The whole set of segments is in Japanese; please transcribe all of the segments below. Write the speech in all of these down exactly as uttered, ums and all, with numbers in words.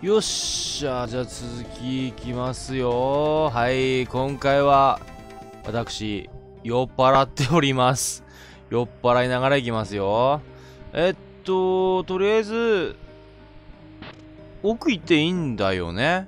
よっしゃ、じゃあ続きいきますよ。はい、今回は私酔っ払っております。酔っ払いながらいきますよ。えっととりあえず奥行っていいんだよね。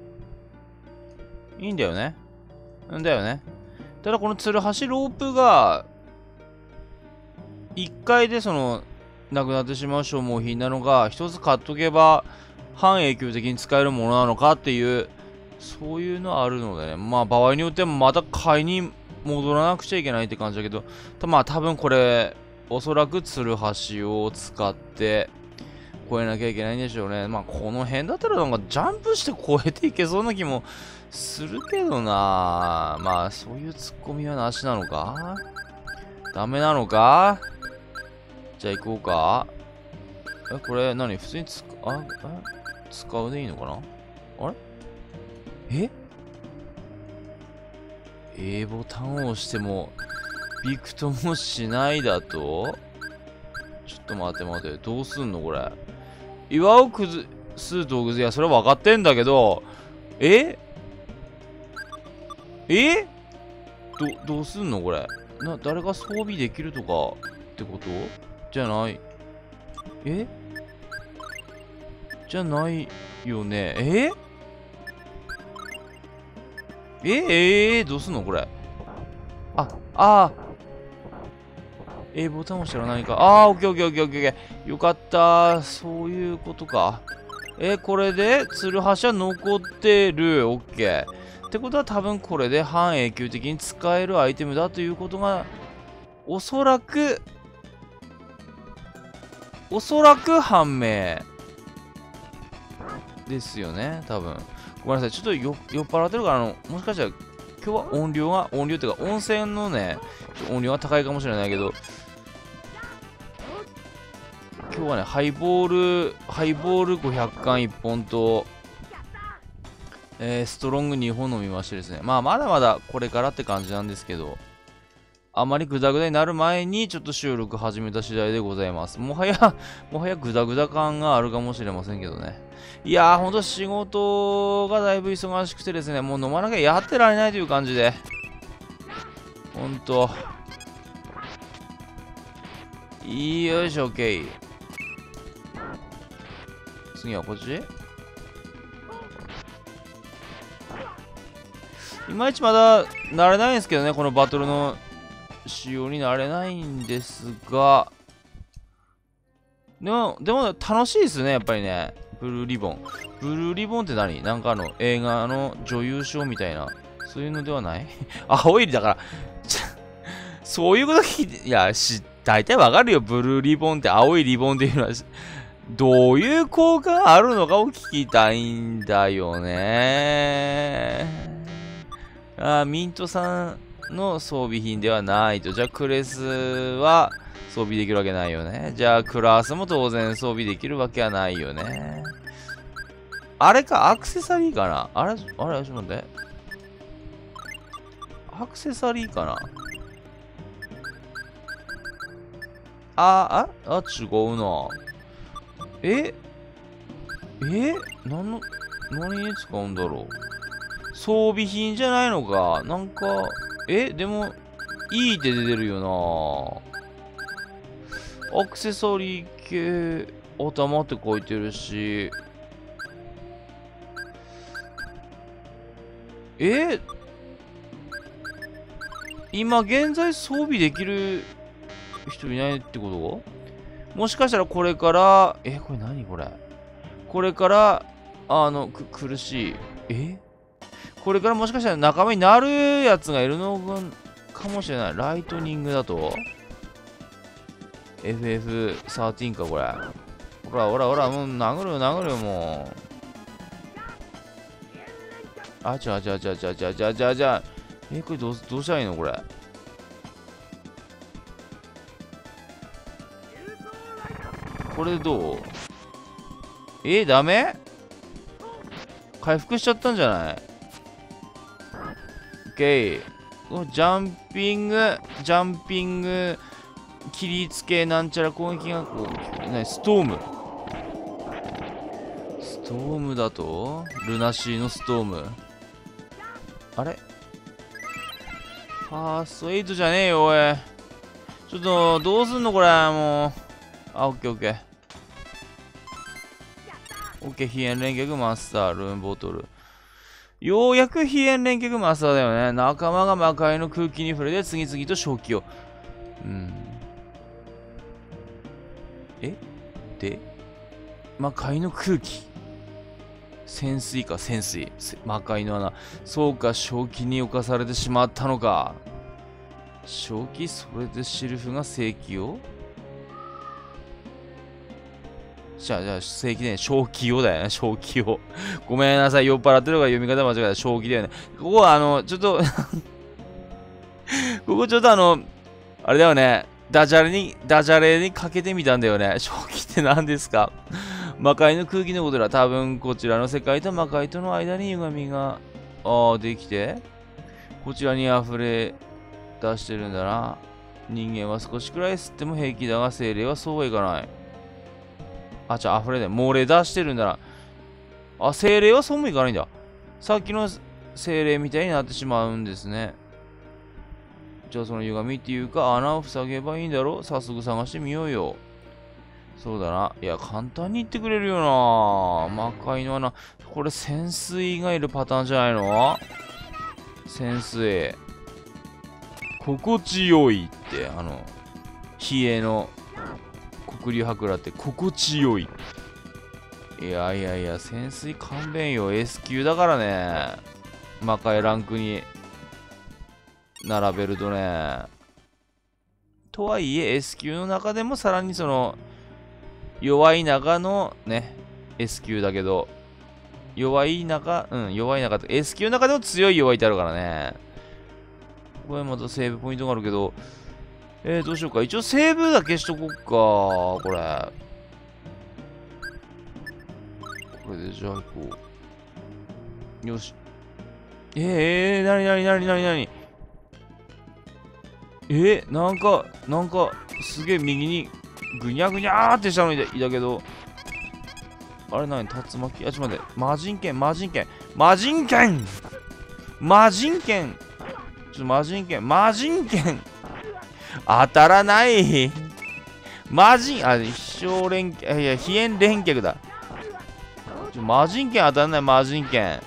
いいんだよね。んだよね。ただこのツルハシロープがいっかいでそのなくなってしまう消耗品なのがひとつ買っとけば半永久的に使えるものなのかっていう、そういうのはあるのでね。まあ場合によってもまた買いに戻らなくちゃいけないって感じだけど、まあ多分これおそらくツルハシを使って越えなきゃいけないんでしょうね。まあこの辺だったらなんかジャンプして越えていけそうな気もするけどな。まあそういうツッコミはなしなのか、ダメなのか。じゃあ行こうか。え、これ何普通につあえ使うでいいのかな。あれえ ?A ボタンを押してもびくともしないだと、ちょっと待って待って、どうすんのこれ。岩を崩す道具、いやそれは分かってんだけど、ええどどうすんのこれ。な、誰が装備できるとかってことじゃない。えじゃないよね。ええええー、どうすんのこれ。あ、あー。えー、ボタン押したら何か。あー、オッケーオッケーオッケーオッケー。よかったー。そういうことか。えー、これで、ツルハシは残ってる。オッケー。ってことは多分これで半永久的に使えるアイテムだということが、おそらく、おそらく判明。ですよね、多分。ごめんなさい、ちょっとよ酔っ払ってるから、あの、もしかしたら、今日は音量が、音量っていうか、温泉のね、音量が高いかもしれないけど、今日はね、ハイボール、ハイボールごひゃくかんいっぽんと、えー、ストロングにほん飲みましてですね、まあ、まだまだこれからって感じなんですけど、あまりグダグダになる前にちょっと収録始めた次第でございます。もはや、もはやグダグダ感があるかもしれませんけどね。いやー、ほんと仕事がだいぶ忙しくてですね、もう飲まなきゃやってられないという感じで。ほんと。よいしょ、OK。次はこっち？いまいちまだ慣れないんですけどね、このバトルの仕様になれないんですが、でも、でも楽しいですね、やっぱりね。ブルーリボン。ブルーリボンって何？なんかあの、映画の女優賞みたいな、そういうのではない？青いだから、そういうこと聞いて、いや、し、大体わかるよ。ブルーリボンって青いリボンっていうのは、どういう効果があるのかを聞きたいんだよね。あ、ミントさんの装備品ではないと。じゃあクレスは装備できるわけないよね。じゃあクラスも当然装備できるわけはないよね。あれか、アクセサリーかな。あれ、あれ、ちょっと待って。アクセサリーかな。あ、あ、あ、違うな。ええ何の、何に使うんだろう。装備品じゃないのか。なんか、えでも、いいって出てるよな。アクセサリー系、頭って書いてるし。え今現在装備できる人いないってこともしかしたらこれから、え、これ何これこれから、あの、く、苦しい。えこれからもしかしたら仲間になるやつがいるのかもしれない。ライトニングだと エフエフじゅうさん か、これ。ほらほらほら、もう殴るよ殴るよ、もう。あちゃあちゃあちゃあちゃあちゃあちゃあちゃあちゃ。え、これどう、どうしたらいいのこれ。これでどう？えー、ダメ？回復しちゃったんじゃない？オッケー。ジャンピング、ジャンピング、切りつけなんちゃら攻撃がこう、ね、ストーム。ストームだとルナシーのストーム。あれファーストエイトじゃねえよ、おい。ちょっと、どうすんのこれ、もう。あ、オッケーオッケー。オッケー、非縁連結マスター、ルーンボトル。ようやく非縁連結マスターだよね。仲間が魔界の空気に触れて次々と正気を。うん。えで魔界の空気。潜水か、潜水。魔界の穴。そうか、正気に侵されてしまったのか。正気、それでシルフが正気をじゃあ、じゃあ、正気ね、正気をだよね、正気を。ごめんなさい、酔っ払ってるから読み方間違えた。正気だよね。ここは、あの、ちょっとここちょっとあの、あれだよね。ダジャレに、ダジャレにかけてみたんだよね。正気って何ですか？魔界の空気のことだ。多分、こちらの世界と魔界との間に歪みが、ああ、できて、こちらに溢れ出してるんだな。人間は少しくらい吸っても平気だが、精霊はそうはいかない。あ、じゃあ、溢れない。漏れ出してるんだな。あ、精霊はそうもいかないんだ。さっきの精霊みたいになってしまうんですね。じゃあ、その歪みっていうか、穴を塞げばいいんだろう。早速探してみようよ。そうだな。いや、簡単に言ってくれるよな。魔界の穴。これ、潜水がいるパターンじゃないの？潜水。心地よいって、あの、冷えの黒竜博羅って心地よい。いやいやいや、潜水勘弁よ。S 級だからね。魔界ランクに並べるとね。とはいえ、S 級の中でもさらにその、弱い中のね、S 級だけど、弱い中、うん、弱い中って、S 級の中でも強い弱いってあるからね。これまたセーブポイントがあるけど、えー、どうしようか。一応セーブだけしとこっか。これ。これでじゃあ行こう。よし。えー、えー、なになになになになにえー、なんか、なんか、すげえ右にぐにゃぐにゃーってしたのにいたけど、あれなに竜巻あ、ちょっと待って。魔人剣、魔人剣、魔人剣魔人剣ちょっと魔人剣、魔人剣当たらない魔人、あ、飛翔連携、いや、飛燕連脚だ。ちょ魔人剣当たらない、魔人剣。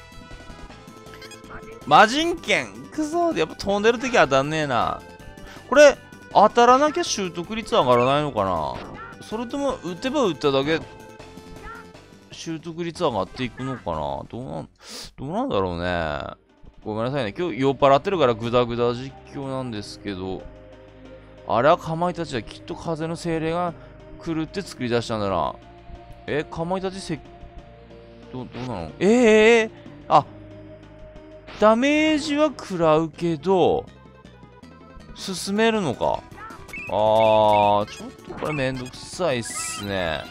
魔人剣くそやっぱ飛んでる時当たんねえな。これ、当たらなきゃ習得率上がらないのかな？それとも、打てば打っただけ、習得率上がっていくのかな？どうなん、どうなんだろうね。ごめんなさいね。今日酔っ払ってるからグダグダ実況なんですけど、あれはかまいたちはきっと風の精霊が来るって作り出したんだな。え、かまいたちせ、ど、どうなの？えー、えー、あ、ダメージは食らうけど、進めるのか。あー、ちょっとこれめんどくさいっすね。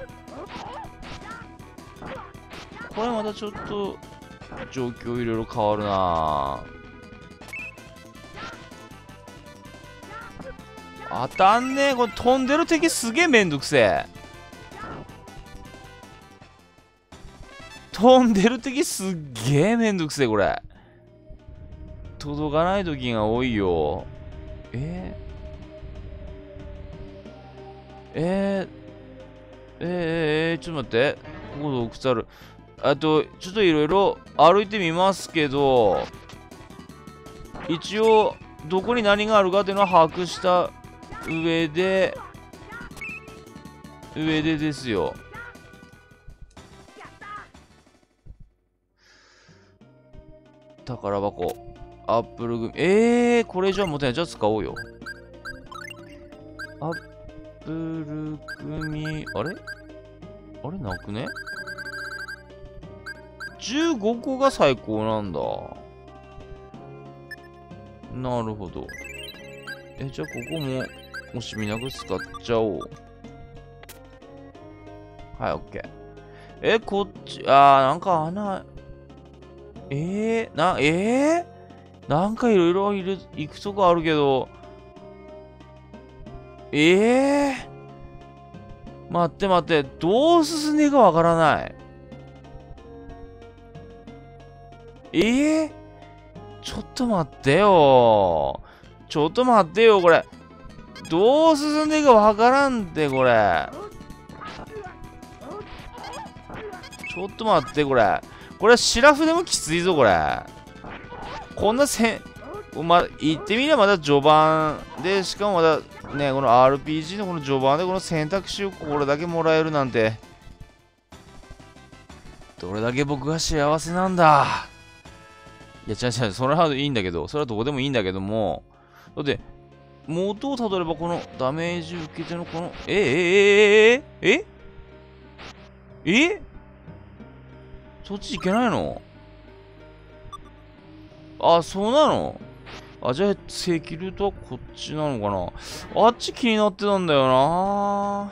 これまたちょっと、状況いろいろ変わるな。当たんねえ。これ飛んでる敵すげえめんどくせえ。飛んでる敵すっげえめんどくせえ、これ。届かない時が多いよ。えー、えー、えー、えー、ちょっと待って。ここ洞窟ある。あと、ちょっといろいろ歩いてみますけど、一応、どこに何があるかっていうのは把握した上で、上でですよ。宝箱。アップルグミ。えー、これじゃ持てない。じゃあ使おうよ。アップルグミ。あれあれなくね？ じゅうご 個が最高なんだ。なるほど。え、じゃあここも惜しみなく使っちゃおう。はい、オッケー。え、こっち、あー、なんか穴、えー、な、えー、なんかいろいろいる、行くとこあるけど、えー、待って待って、どう進んでいいかわからない。 えー、ちょっと待ってよ。ちょっと待ってよ、これ。どう進んでいいかわからんって、これ。ちょっと待って、これ。これ、シラフでもきついぞ、これ。こんなせん、ま、言ってみればまだ序盤で、しかもまだね、この アールピージー のこの序盤でこの選択肢をこれだけもらえるなんて、どれだけ僕が幸せなんだ。いや、違う違う、それはいいんだけど、それはどこでもいいんだけども、だって、元をたどればこのダメージ受けてのこの、えええええええそっち行けないの？あ、そうなの？あ、じゃあ、正規ルートはこっちなのかな？あっち気になってたんだよな。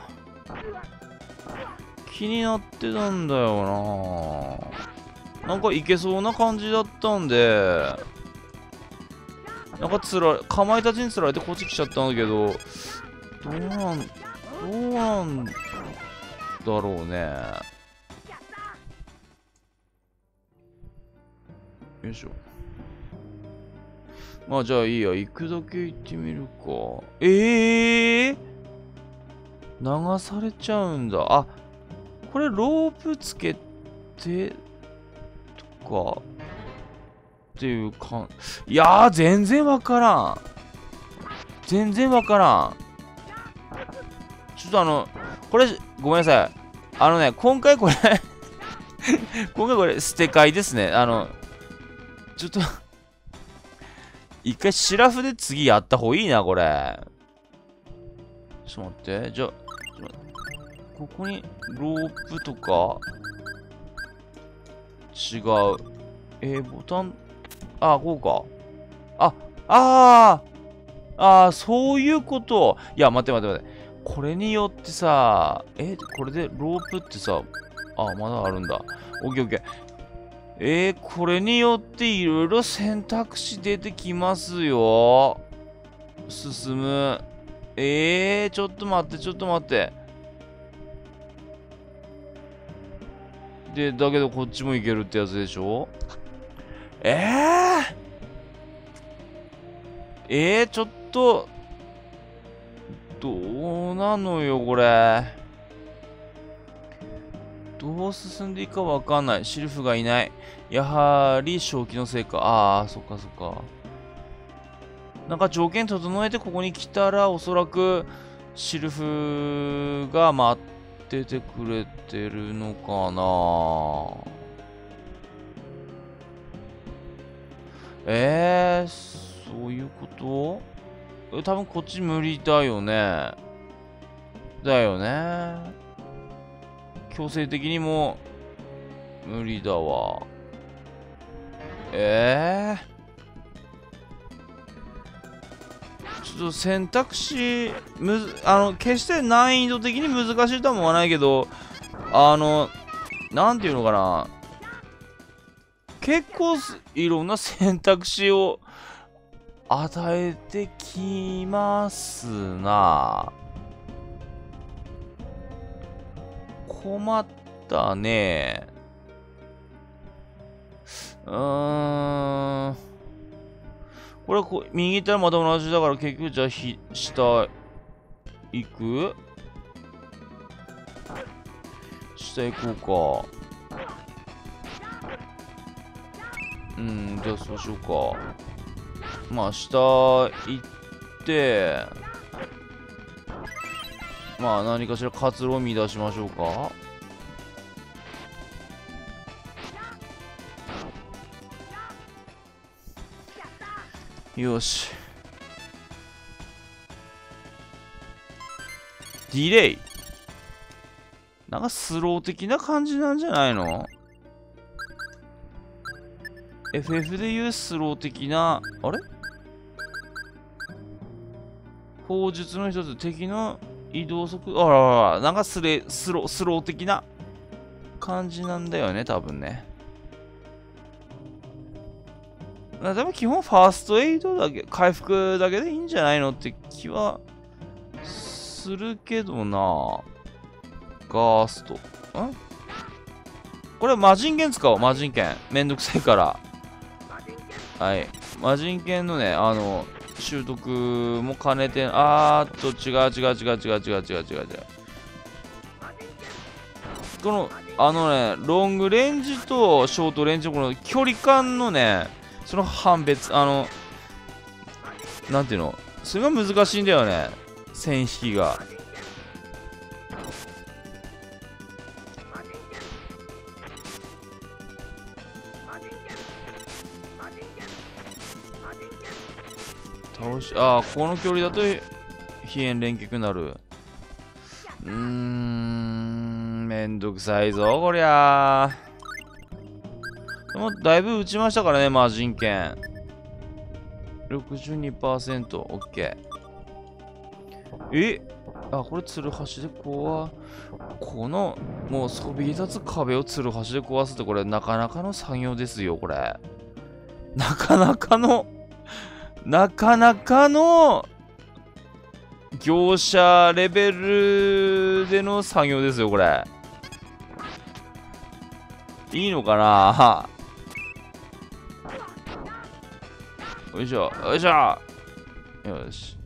気になってたんだよな。なんかいけそうな感じだったんで、なんかつら、かまいたちにつられてこっち来ちゃったんだけど、どうなん、どうなんだろうね。よいしょ。まあじゃあいいや、行くだけ行ってみるか。ええー、流されちゃうんだ。あ、これロープつけて、とか、っていうかん、いやー、全然わからん。全然わからん。ちょっとあの、これ、ごめんなさい。あのね、今回これ今回これ、捨て替えですね。あの、ちょっと一回シラフで次やった方がいいな、これ。ちょっと待って。じゃあ、ここにロープとか、違う。えー、ボタン、あ、こうか。あ、あー、あー、そういうこと。いや、待って待って待って。これによってさ、え、これでロープってさ、あ、まだあるんだ。オッケーオッケー。えー、これによっていろいろ選択肢出てきますよ。進む。えー、ちょっと待って、ちょっと待って。で、だけどこっちもいけるってやつでしょ？えー、えー、ちょっと、どうなのよ、これ。どう進んでいいかわかんない。シルフがいない。やはり正気のせいか。ああ、そっかそっか。なんか条件整えてここに来たら、おそらくシルフが待っててくれてるのかな。えー、そういうこと？多分こっち無理だよね。だよね。強制的にも無理だわ。ええー、ちょっと選択肢むずあの決して難易度的に難しいとは思わないけど、あのなんていうのかな、結構いろんな選択肢を与えてきますな。困ったね。うーん。これこ、右行ったらまた同じだから結局じゃあひ、下行く？下行こうか。うん、じゃあそうしようか。まあ下行って、まあ何かしら活路を見出しましょうか。よし。ディレイ。なんかスロー的な感じなんじゃないの？ エフエフ でいうスロー的な、あれ？砲術の一つ、敵の移動速度、あららら、なんかスレ、スロー、スロー的な感じなんだよね、多分ね。でも基本ファーストエイドだけ、回復だけでいいんじゃないのって気はするけどな。ガースト。んこれ魔人剣使おう、魔人剣。めんどくさいから。 はい。魔人剣のね、あの、習得も兼ねて、あーっと、違う違う違う違う違う違う違う違う。この、あのね、ロングレンジとショートレンジのこの距離感のね、その判別、あの、なんていうの、それが難しいんだよね。線引きが。倒し、ああ、この距離だと、飛燕連結になる。うーん、めんどくさいぞ、こりゃー。でも、だいぶ打ちましたからね、魔人剣。ろくじゅうにパーセント、OK。えあ、これ、ツルハシで壊、この、もう、そびえ立つ壁をツルハシで壊すって、これ、なかなかの作業ですよ、これ。なかなかの、なかなかの、業者レベルでの作業ですよ、これ。いいのかなよいしょ、よいしょ。よし。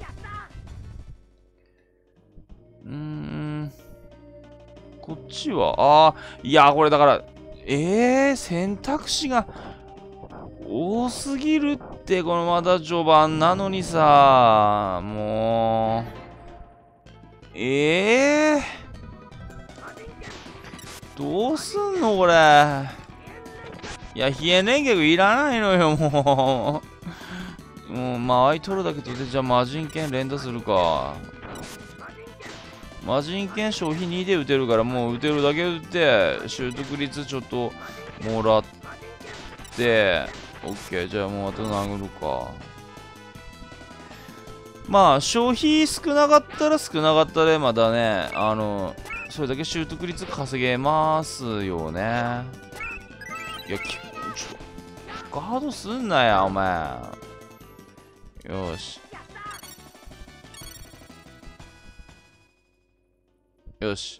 うーん。こっちは、ああ、いや、これだから、えー、選択肢が多すぎるって、このまだ序盤なのにさ、もう、ええー、どうすんのこれ。いや、飛燕連結いらないのよ、もう。もう、間合い取るだけとで、じゃあ魔人剣連打するか。魔人剣消費にで打てるから、もう打てるだけ打って、習得率ちょっともらって、オッケー、じゃあもうあと殴るか。まあ、消費少なかったら少なかったで、まだね、あの、それだけ習得率稼げますよね。いや、きちょっと、ガードすんなや、お前。よし。よし。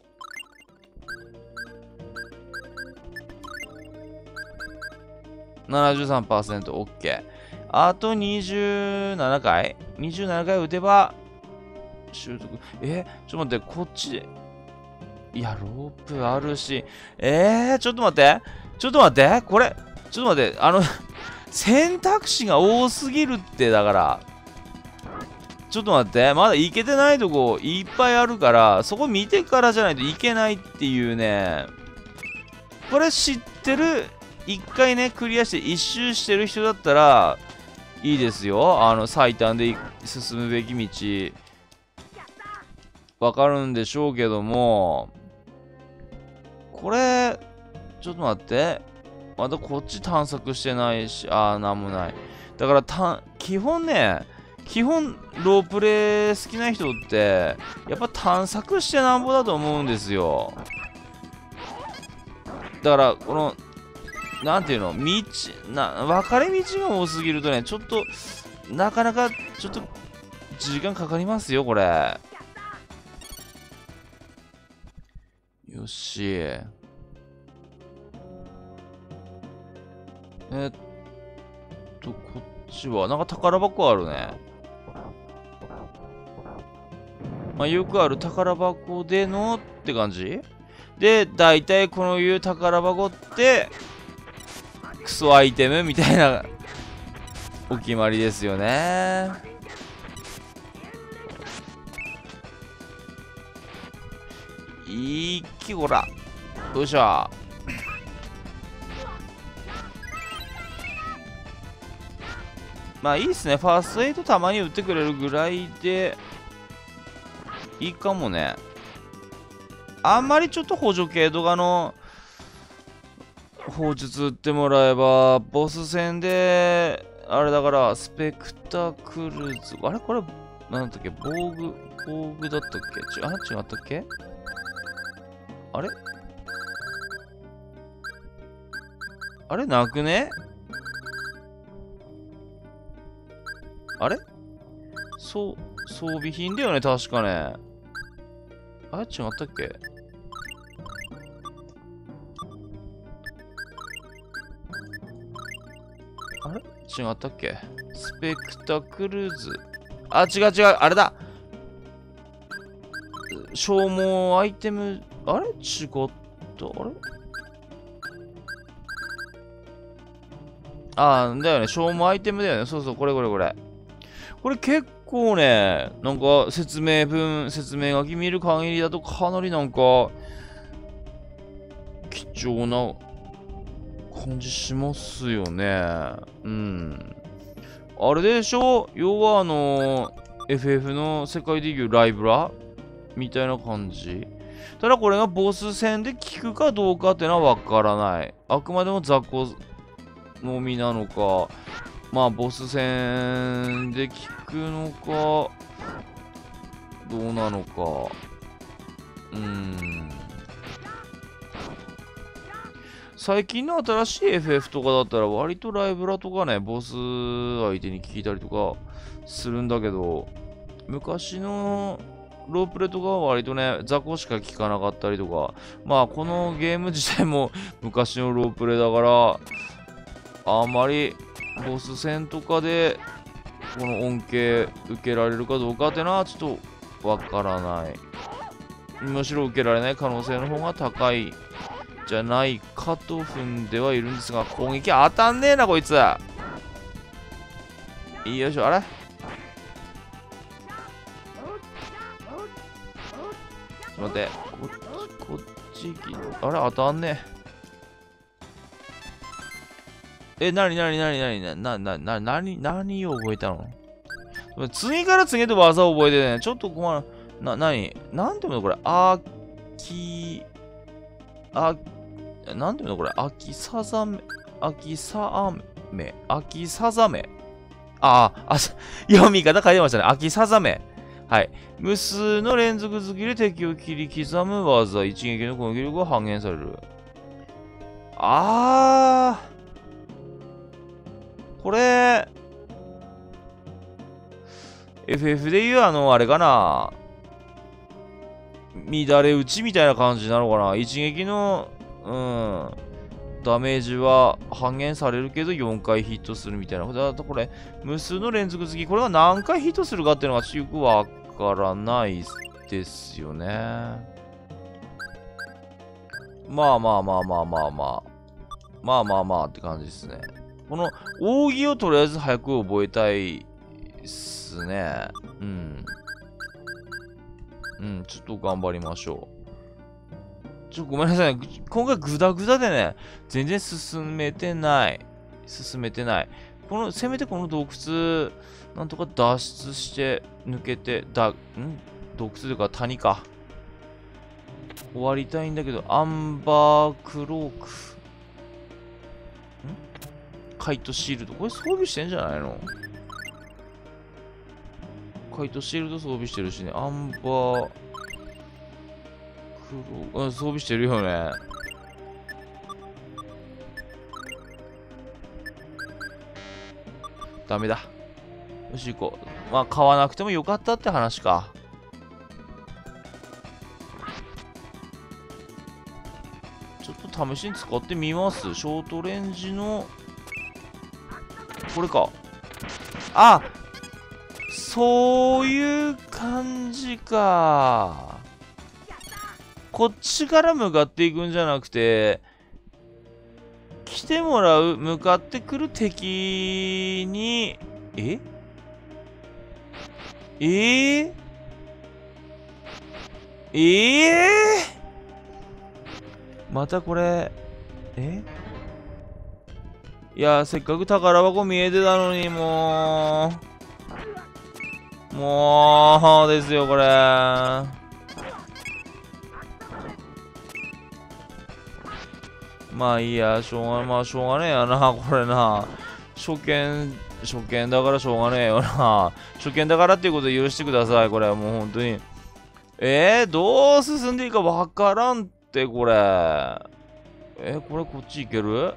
ななじゅうさんパーセント、OK。あとにじゅうななかい ?にじゅうなな 回打てば、習得。えちょっと待って、こっちで。いや、ロープあるし。えー、ちょっと待って。ちょっと待って。これ、ちょっと待って。あの、選択肢が多すぎるって、だから。ちょっと待って。まだいけてないとこいっぱいあるから、そこ見てからじゃないといけないっていうね。これ知ってる、一回ね、クリアして一周してる人だったら、いいですよ。あの、最短で進むべき道。わかるんでしょうけども、これ、ちょっと待って。まだこっち探索してないし、あー、なんもない。だからた、基本ね、基本、ロープレイ好きな人って、やっぱ探索してなんぼだと思うんですよ。だから、この、なんていうの、道、な、分かれ道が多すぎるとね、ちょっと、なかなか、ちょっと、時間かかりますよ、これ。よし。えっと、こっちは、なんか宝箱あるね。まあ、よくある宝箱でのって感じで、だいたいこのいう宝箱って、クソアイテムみたいな、お決まりですよね。いいきこら。よいしょ。まあいいっすね。ファーストエイトたまに打ってくれるぐらいで、いいかもね。あんまりちょっと補助系とかの、砲術打ってもらえば、ボス戦で、あれだから、スペクタクルズ、あれこれ、なんだっけ防具、防具だったっけちあ、違ったっけあれあれなくねあれそう、装備品だよね、確かね。あれ違ったっけあれ違ったっけ？スペクタクルズ。あ、違う違う、あれだ。消耗アイテム、あれ違った、あれあー、だよね。消耗アイテムだよね。そうそう、これこれこれ。これ結構ね、なんか説明文、説明書き見る限りだとかなりなんか、貴重な感じしますよね。うん。あれでしょ？要はあの、エフエフ の世界でいうライブラみたいな感じ。ただこれがボス戦で効くかどうかっていうのはわからない。あくまでも雑魚のみなのか、まあボス戦で効くのか、どうなのか。うーん。最近の新しい エフエフ とかだったら割とライブラとかね、ボス相手に聞いたりとかするんだけど、昔のロープレとかは割とね、雑魚しか聞かなかったりとか、まあこのゲーム自体も昔のロープレだから、あんまりボス戦とかでこの恩恵受けられるかどうかっていうのはちょっとわからない。むしろ受けられない可能性の方が高いじゃないかと踏んではいるんですが、攻撃当たんねえなこいつ。よいしょ、あれちょっと待って、ここっちこっちあれ当たんねえ。え、なになになになになななななに何を覚えたの？次から次へと技を覚えてね、ちょっと困る。な、なになんていうのこれ、あき、あ、なんていうのこれ、あきさざめ、あきさあめ、あきさざめ。ああ、あ、読み方書いてましたね。あきさざめ。はい。無数の連続スキル敵を切り刻む技、一撃の攻撃力が半減される。あー。これ、エフエフ でいうあの、あれかな。乱れ打ちみたいな感じなのかな。一撃の、うん、ダメージは半減されるけどよんかいヒットするみたいな。だとこれ、無数の連続好き、これが何回ヒットするかっていうのがよくわからないですよね。まあまあまあまあまあまあ。まあまあまあって感じですね。この扇をとりあえず早く覚えたいっすね。うん。うん、ちょっと頑張りましょう。ちょ、ごめんなさいね。今回グダグダでね、全然進めてない。進めてない。この、せめてこの洞窟、なんとか脱出して、抜けて、だ、ん洞窟というか谷か。終わりたいんだけど、アンバークローク。んカイトシールド。これ装備してんじゃないの？カイトシールド装備してるしね。アンバークロー、うん、装備してるよね。ダメだ。よし、行こう。まあ、買わなくてもよかったって話か。ちょっと試しに使ってみます。ショートレンジの、これか。あ、そういう感じか。こっちから向かっていくんじゃなくて、来てもらう、向かってくる敵に、ええー、ええー、またこれ、えいや、せっかく宝箱見えてたのに、もう。もう、ですよ、これ。まあいいや、しょうが、まあしょうがねえやな、これな。初見、初見だからしょうがねえよな。初見だからっていうことで許してください、これ。もう本当に。えー、どう進んでいいかわからんって、これ。えー、これこっち行ける？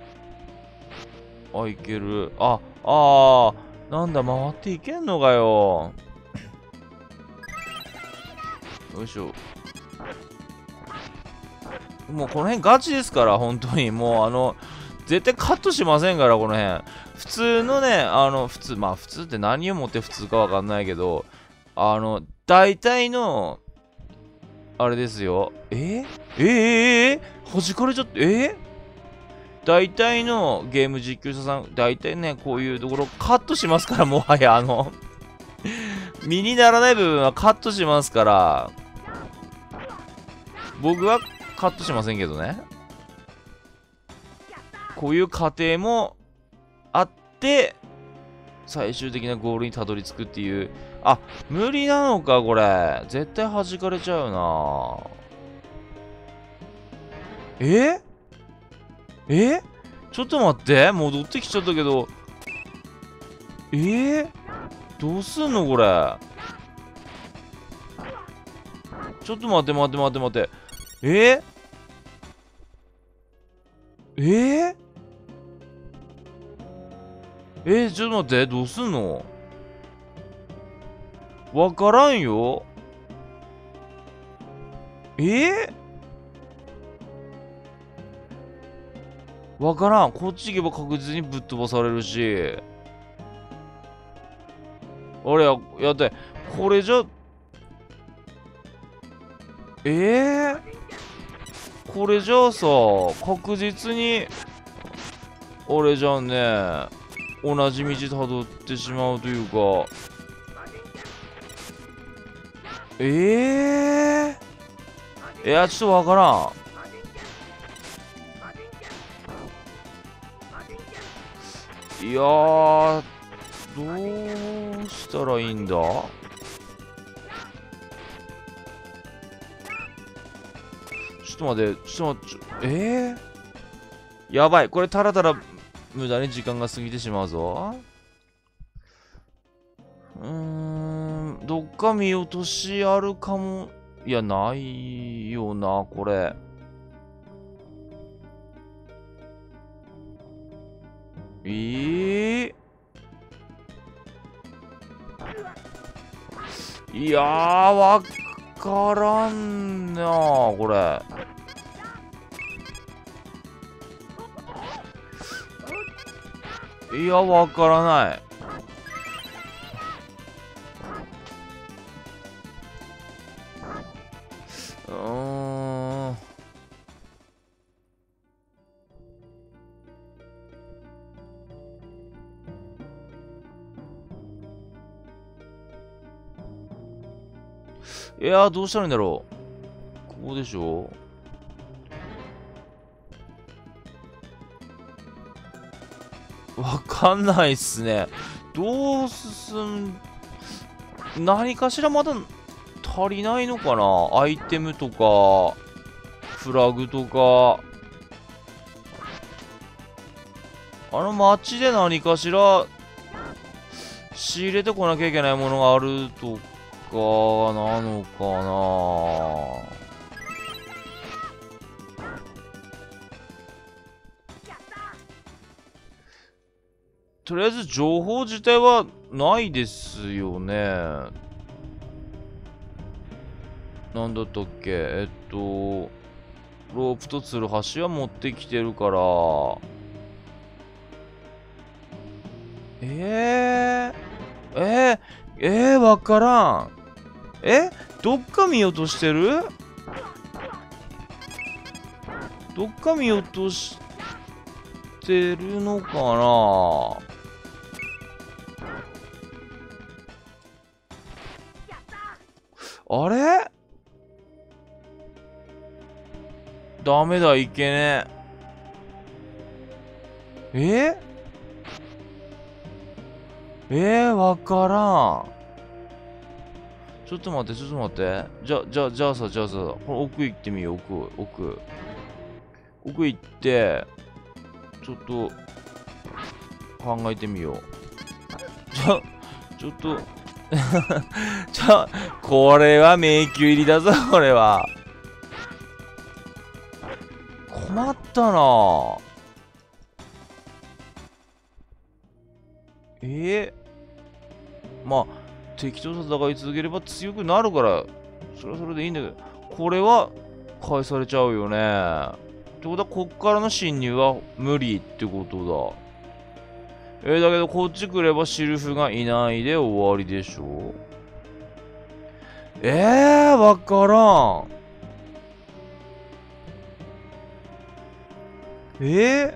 あ、いける。あ、あー、なんだ、回っていけんのかよ。よいしょ。もうこの辺ガチですから、本当に。もうあの、 絶対カットしませんから、この辺。普通のね、あの、普通、まあ普通って何をもって普通かわかんないけど、あの、大体の、あれですよ。えー、えー、えー、弾かれちゃって、えー、大体のゲーム実況者さん、大体ね、こういうところカットしますから、もはや、あの、身にならない部分はカットしますから、僕はカットしませんけどね。こういう過程もあって、最終的なゴールにたどり着くっていう。あ、無理なのか、これ。絶対弾かれちゃうな。ええちょっと待って。戻ってきちゃったけど。えー、どうすんのこれ。ちょっと待って待って待って待って。えー、えー、えー、ちょっと待って。どうすんのわからんよ。えー、わからん。こっち行けば確実にぶっ飛ばされるし。あれや、やって。これじゃ、えー、これじゃあさ、確実に、あれじゃんね、同じ道たどってしまうというか、えー、いや、ちょっとわからん。いやー、どうしたらいいんだ？ちょっと待って、ちょっと待って、えー、やばい、これたらたら無駄に時間が過ぎてしまうぞ。うーん、どっか見落としあるかも。いや、ないよな、これ。えー、いやー、わからんなー、これ。いや、わからない。うーん。いやー、どうしたらいいんだろう。ここでしょ。わかんないっすね。どう進ん、何かしらまだ足りないのかな。アイテムとか、フラグとか。あの街で何かしら仕入れてこなきゃいけないものがあるとかなのかな。とりあえず情報自体はないですよね。なんだったっけ、えっと、ロープとツルハシは持ってきてるから。えー、えー、えー、わからん。え、どっか見落としてる？どっか見落としてるのかな。あれ？ダメだ、いけねえ。ええー、わからん。ちょっと待って、ちょっと待って。じゃ、じゃ、じゃあさ、じゃあさ、この奥行ってみよう、奥、奥。奥行って、ちょっと、考えてみよう。じゃ、ちょっと、じゃ、これは迷宮入りだぞ、これは。困ったなぁ。ええー、まあ、敵と戦い続ければ強くなるから、それはそれでいいんだけど、これは返されちゃうよね。 てことは、こっからの侵入は無理ってことだ。えー、だけど、こっち来ればシルフがいないで終わりでしょ。えー、わからん。え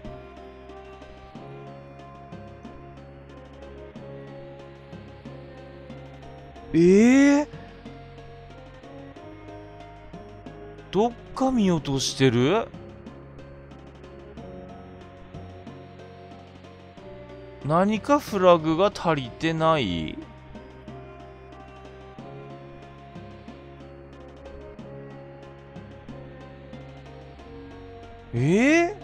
ー、えー、どっか見落としてる？何かフラグが足りてない？えー、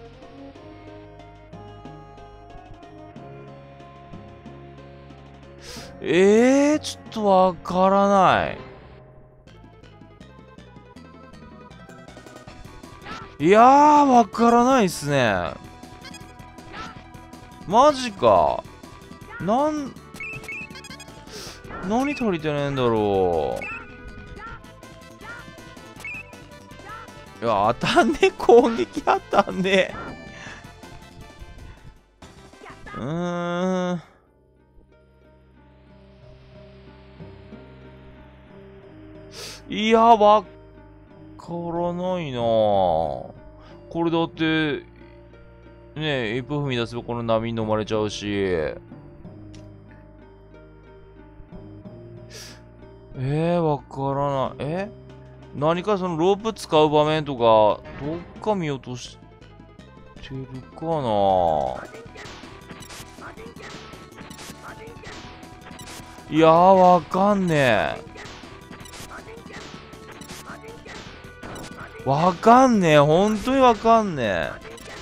えー、ちょっとわからない。いやー、わからないっすね。マジか。なん、何足りてねえんだろう。いや、当たんねえ。攻撃当たんねえ。うーん。いや、わからないなぁ。これだって、ねえ、一歩踏み出せばこの波に飲まれちゃうし。えー、わからない。え何かそのロープ使う場面とか、どっか見落としてるかないやー、わかんねえ。わかんねえ。本当にわかんねえ。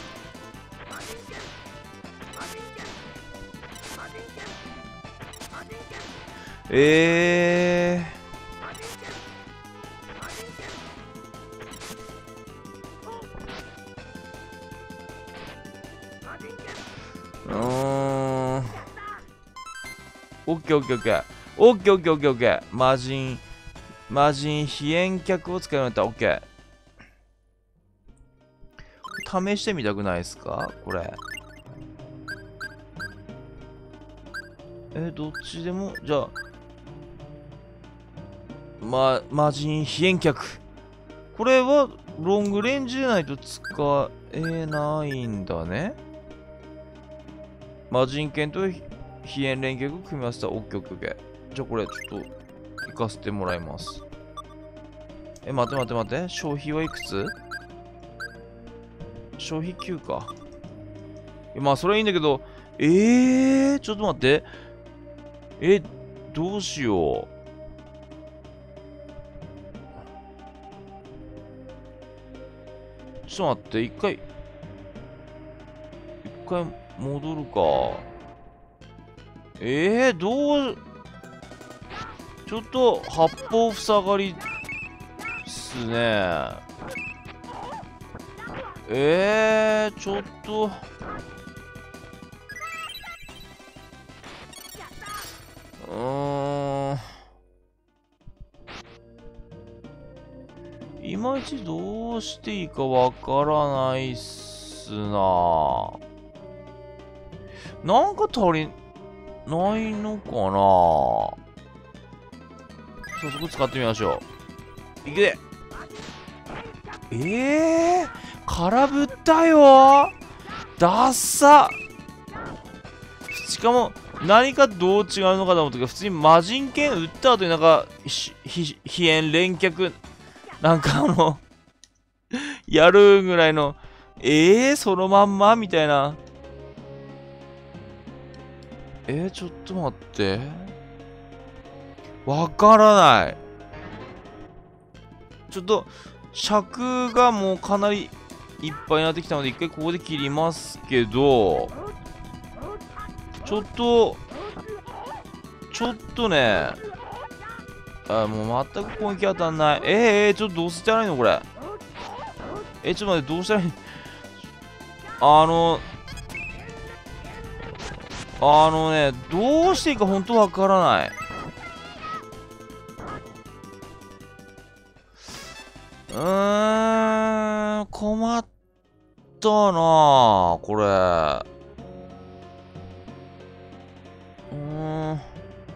えー。うーん。オッケーオッケーオッケー。オッケーオッケーオッケーオッケー。魔人、魔人、飛燕脚を使うようになったらオッケー。試してみたくないですかこれ。え、どっちでも、じゃあ、ま、魔人飛燕脚。これはロングレンジでないと使えないんだね。魔人剣と飛燕連脚を組み合わせたオッケーオッケーオッケー。じゃあこれちょっと行かせてもらいます。え、待って待って待って。消費はいくつ？消費きゅうか。まあそれはいいんだけど、えー、ちょっと待って。え、どうしよう。ちょっと待って、一回、一回戻るか。えー、どう、ちょっと八方塞がりっすね。えー、ちょっと、うーん。いまいちどうしていいかわからないっすな。なんか足りないのかな。早速使ってみましょう。いくで。ええー、空振ったよー。ダッサ。しかも、何かどう違うのかと思ったけど、普通に魔人剣撃った後になんか、飛燕連脚、なんかあのやるぐらいの、ええー、そのまんまみたいな。えー、ちょっと待って。わからない。ちょっと、尺がもうかなりいっぱいになってきたので、一回ここで切りますけど、ちょっと、ちょっとね、あ、もう全く攻撃当たんない。えー、えー、ちょっとどうしたらいいのこれ。え、ちょっと待って、どうしたらいいあの、あのね、どうしていいか本当わからない。うーん、困ったなこれ。うーん。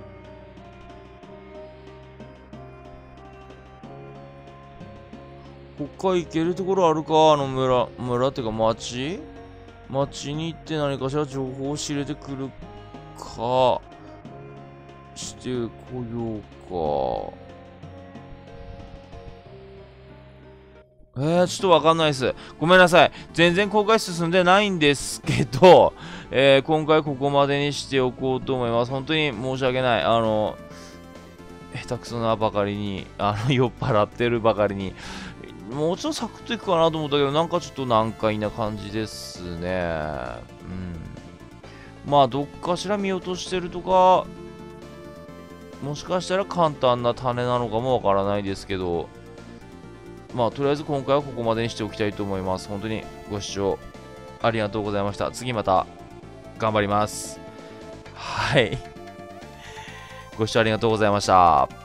他行けるところあるか、あの村、村っていうか町町に行って何かしら情報を仕入れてくるか、してこようか。えー、ちょっとわかんないです。ごめんなさい。全然公開進んでないんですけど、えー、今回ここまでにしておこうと思います。本当に申し訳ない。あの、下手くそなばかりに、あの、酔っ払ってるばかりに、もうちょっとサクッといくかなと思ったけど、なんかちょっと難解な感じですね。うん。まあ、どっかしら見落としてるとか、もしかしたら簡単な種なのかもわからないですけど、まあ、とりあえず今回はここまでにしておきたいと思います。本当にご視聴ありがとうございました。次また頑張ります。はい。ご視聴ありがとうございました。